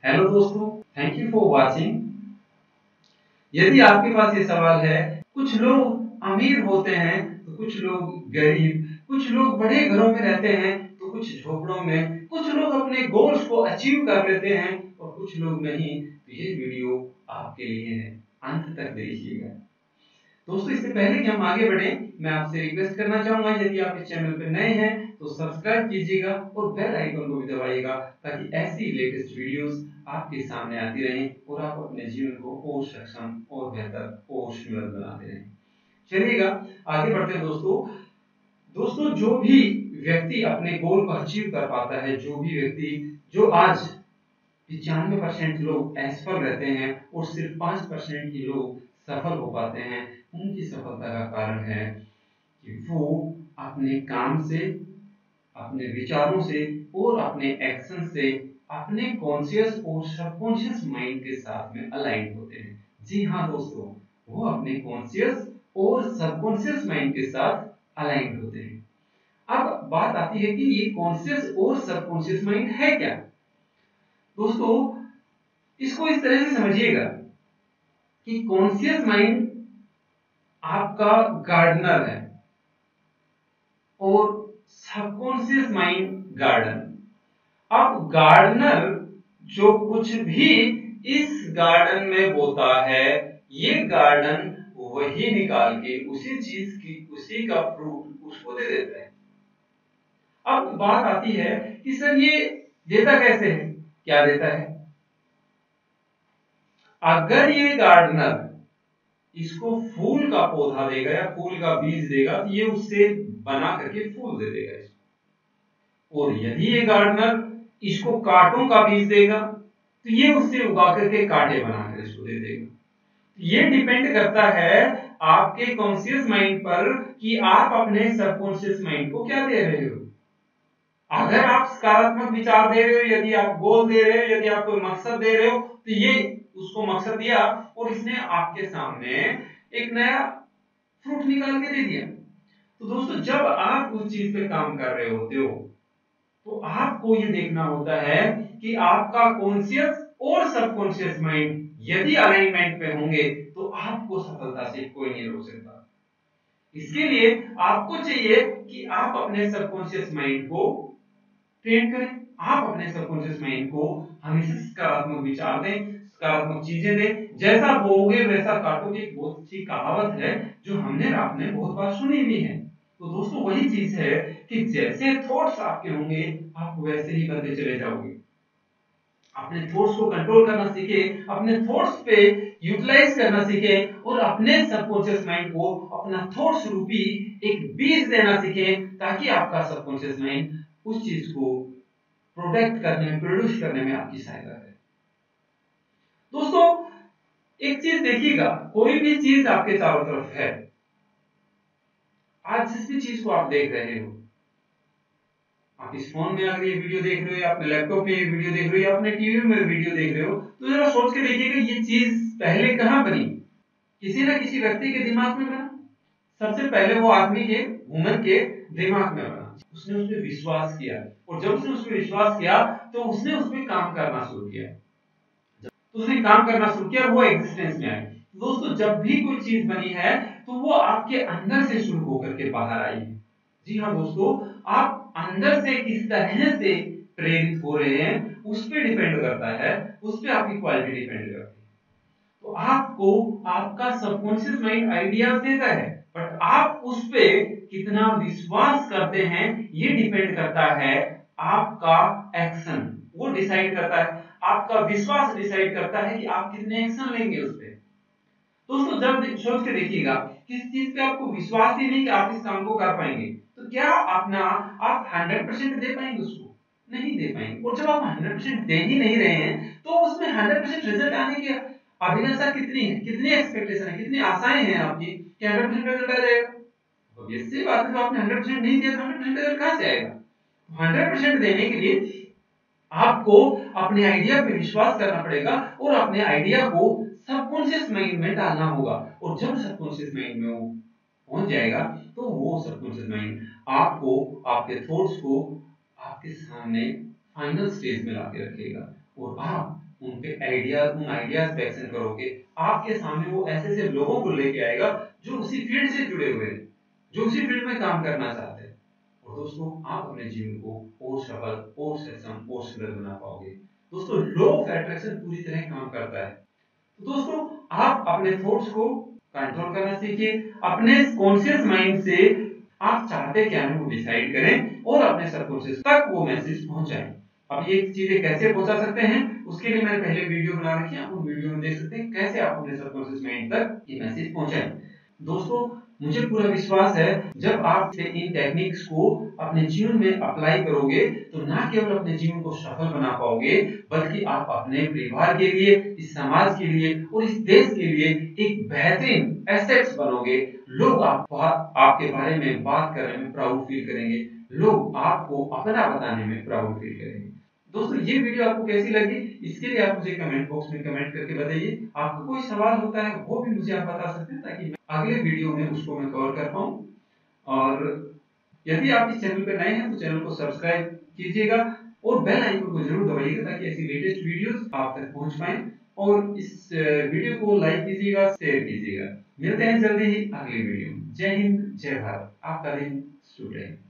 Hello दोस्तों, thank you for watching. यदि आपके पास ये सवाल है, कुछ लोग अमीर होते हैं तो कुछ लोग गरीब, कुछ लोग बड़े घरों में रहते हैं तो कुछ झोपड़ों में, कुछ लोग अपने गोल्स को अचीव कर लेते हैं और कुछ लोग नहीं, तो ये वीडियो आपके लिए है, अंत तक देखिएगा। दोस्तों, इससे पहले कि हम आगे बढ़ें, मैं आपसे रिक्वेस्ट करना चाहूंगा, यदि आप इस चैनल पर नए हैं तो सब्सक्राइब कीजिएगा और बेल आइकन को भी दबाइएगा ताकि ऐसी लेटेस्ट वीडियोस आपके सामने आती रहें और आप अपने जीवन को और सक्षम और बेहतर और सुंदर बनाते रहें। चलिएगा आगे बढ़ते हैं दोस्तों, जो भी व्यक्ति अपने गोल को अचीव कर पाता है, जो आज 95% लोग असफल रहते हैं और सिर्फ 5% ही लोग सफल हो पाते हैं, उनकी सफलता का कारण है कि वो अपने काम से, अपने विचारों से और अपने एक्शन से अपने कॉन्शियस और सबकॉन्शियस माइंड के साथ में अलाइन होते हैं। जी हाँ दोस्तों, वो अपने कॉन्शियस और सबकॉन्शियस माइंड के साथ अलाइन होते हैं। अब बात आती है कि ये कॉन्शियस और सबकॉन्शियस माइंड है क्या। दोस्तों, इसको इस तरह से समझिएगा कि कॉन्शियस माइंड आपका गार्डनर है और सबकॉन्शियस माइंड गार्डन। अब गार्डनर जो कुछ भी इस गार्डन में बोता है, ये गार्डन वही निकाल के उसी चीज की, उसी का फ्रूट उसको दे देता है। अब बात आती है कि सर ये देता कैसे है, क्या देता है। अगर ये गार्डनर इसको फूल का पौधा देगा या फूल का बीज देगा तो ये उससे बना करके फूल दे देगा इसको। और यदि ये गार्डनर इसको कांटों का बीज देगा तो ये उससे उगा करके कांटे बनाकर इसको दे देगा। ये डिपेंड करता है आपके कॉन्शियस माइंड पर कि आप अपने सबकॉन्शियस माइंड को क्या दे रहे हो। अगर आप सकारात्मक विचार दे रहे हो, यदि आप गोल दे रहे हो, यदि आप कोई मकसद दे रहे हो, तो ये उसको मकसद दिया और इसने आपके सामने एक नया फ्रूट निकाल के दे दिया। तो दोस्तों, जब आप उस चीज पे काम कर रहे होते हो तो आपको ये देखना होता है कि आपका कॉन्शियस और सबकॉन्शियस माइंड यदि अलाइनमेंट में होंगे तो आपको सफलता से कोई नहीं रोक सकता। इसके लिए आपको चाहिए कि आप अपने सबकॉन्शियस माइंड को ट्रेन करें। आप अपने सबकॉन्शियस माइंड को हमेशा सकारात्मक विचार दें, सकारात्मक चीजें दें। जैसा बोओगे वैसा काटोगे, एक बहुत अच्छी कहावत है जो हमने आपने बहुत बार सुनी भी है। तो दोस्तों, वही चीज है कि जैसे थॉट्स आपके होंगे आप वैसे ही बनते चले जाओगे। अपने थॉट्स को कंट्रोल करना सीखे, अपने थॉट्स पे यूटिलाइज करना सीखे और अपने सबकॉन्शियस माइंड को अपना थॉट्स रूपी एक बीज देना सीखे ताकि आपका सबकॉन्शियस माइंड उस चीज को प्रोडक्ट करने में, प्रोड्यूस करने में आपकी सहायता करे। दोस्तों, एक चीज देखिएगा, कोई भी चीज आपके चारों तरफ है, आज जिस भी चीज को आप देख रहे हो, आप इस फोन में अगर ये वीडियो देख रहे हो या अपने लैपटॉप में ये वीडियो देख रहे हो या अपने टीवी में वीडियो देख रहे हो, तो जरा सोच के देखिएगा ये चीज पहले कहां बनी। किसी ना किसी व्यक्ति के दिमाग में बना। सबसे पहले वो आदमी के, वुमन के दिमाग में बना। उसने उस पर विश्वास किया और जब उसने उस पर विश्वास किया तो उसने उस पर काम करना शुरू किया। तो उसने काम करना शुरू किया और वो एग्जिस्टेंस में आई। दोस्तों, जब भी कोई चीज बनी है तो वो आपके अंदर से शुरू होकर के बाहर आई है। जी हाँ दोस्तों, आप अंदर से किस तरह से प्रेरित हो रहे हैं उस पर डिपेंड करता है, उस पर आपकी क्वालिटी डिपेंड करती है। तो आपको आपका सबकॉन्शियस माइंड आइडियाज देता है, बट आप उस पे कितना विश्वास करते हैं ये डिपेंड करता है आपका एक्शन। वो डिसाइड करता है, आपका विश्वास डिसाइड करता है कि आप कितने एक्शन लेंगे उस पे। दोस्तों, जब सोच के देखिएगा किस चीज पे आपको विश्वास ही नहीं कि आप इस काम को कर पाएंगे, तो क्या आप 100% दे पाएंगे उसको? नहीं दे पाएंगे। और जब आप 100% दे ही नहीं रहे हैं तो उसमें 100% रिजल्ट आने की अभिलाषा कितनी है, कितनी एक्सपेक्टेशन है, कितनी आशाएं हैं आपकी कि 100% रिजल्ट आ जाएगा। ऑब्वियसली बात है, तो आपने 100% नहीं दिया तो 100% रिजल्ट कहां से आएगा। 100% देने के लिए आपको अपने आइडिया पे विश्वास करना पड़ेगा और अपने आइडिया को सबकॉन्शियस माइंड में डालना होगा। और जब सबकॉन्शियस माइंड में वो पहुंच जाएगा तो वो सबकॉन्शियस माइंड आपको, आपके थॉट्स को आपके सामने फाइनल स्टेज में लाके रखेगा और आप उन आइडियाज पे एक्शन करोगे, आपके सामने वो ऐसे ऐसे लोगों को लेके आएगा जो उसी फील्ड से जुड़े हुए हैं, जो उसी फील्ड में काम करना चाहते हैं। और दोस्तों, आप अपने जीवन को और सफल और सक्षम और सुंदर बना पाओगे। दोस्तों, लॉ ऑफ अट्रैक्शन पूरी तरह काम करता है। तो दोस्तों, आप अपने थॉट्स को कंट्रोल करना सीखिए। अपने कॉन्शियस माइंड से आप चाहते क्या हैं वो डिसाइड करें और अपने सबकॉन्शियस तक वो मैसेज पहुंचाएं। अब ये चीजें कैसे पहुंचा सकते हैं, उसके लिए मैंने पहले वीडियो बना रखी है, आप उन वीडियो में देख सकते हैं कैसे आप अपने सबकॉन्शियस माइंड तक ये मैसेज पहुंचाएं। दोस्तों, मुझे पूरा विश्वास है जब आप इन टेक्निक्स को अपने जीवन में अप्लाई करोगे तो ना केवल अपने जीवन को सफल बना पाओगे, बल्कि आप अपने परिवार के लिए, इस समाज के लिए और इस देश के लिए एक बेहतरीन एसेट्स बनोगे। लोग आपके बारे में बात करने में प्राउड फील करेंगे, लोग आपको अपना बताने में प्राउड फील करेंगे। दोस्तों, ये वीडियो आपको कैसी लगी, इसके लिए आप मुझे कमेंट बॉक्स में कमेंट करके बताइए। आपका कोई सवाल होता है वो भी मुझे आप बता सकते हैं, ताकि मैं अगले वीडियो में उसको मैं कवर कर पाऊं। और यदि आप इस चैनल पर नए हैं तो चैनल को सब्सक्राइब कीजिएगा और बेल आइकन को जरूर दबाइएगा, ताकि ऐसी लेटेस्ट वीडियोस आप तक पहुंच पाए। और इस वीडियो को लाइक कीजिएगा, शेयर कीजिएगा। मिलते हैं जल्दी ही अगली वीडियो में। जय हिंद, जय भारत। आपका दिन शुभ रहे।